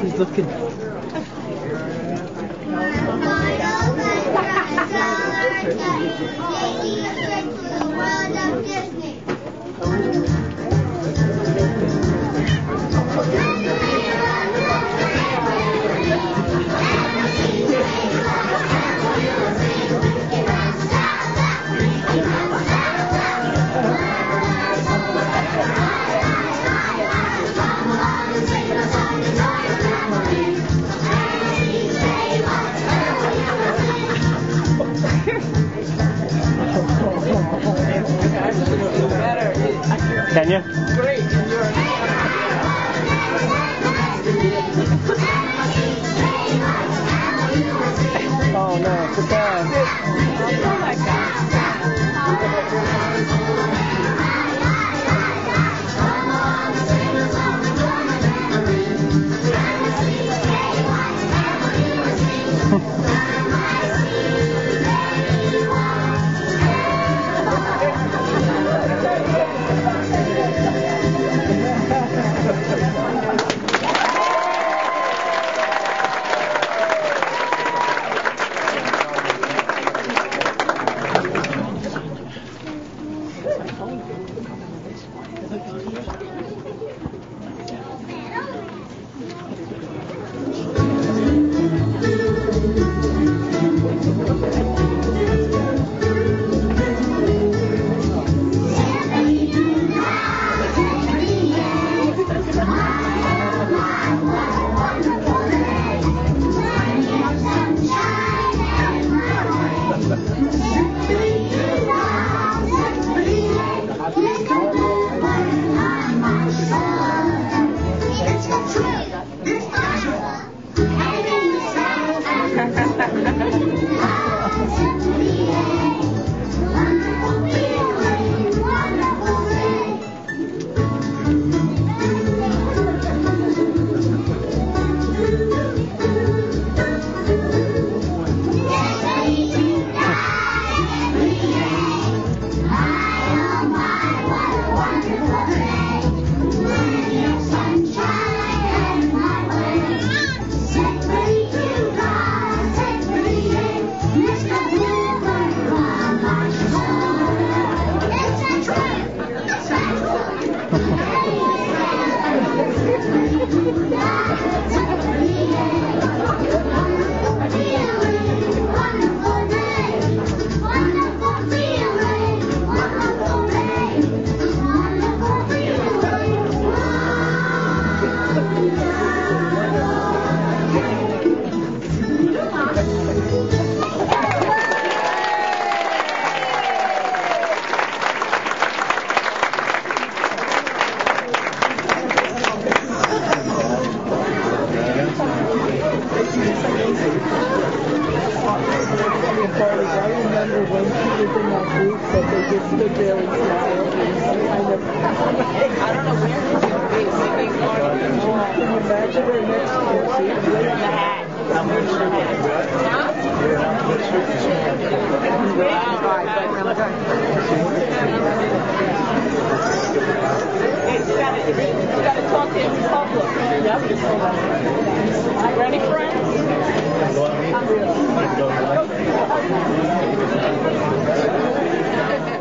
He's looking. Can you? Great. Oh no, sit down. Oh my God. I remember when she was in that group that they just stood there and smiled and kind of... I don't know where she's going to be. Can you imagine her next year? See? In the hat. You got to talk to him in public. Ready, friends?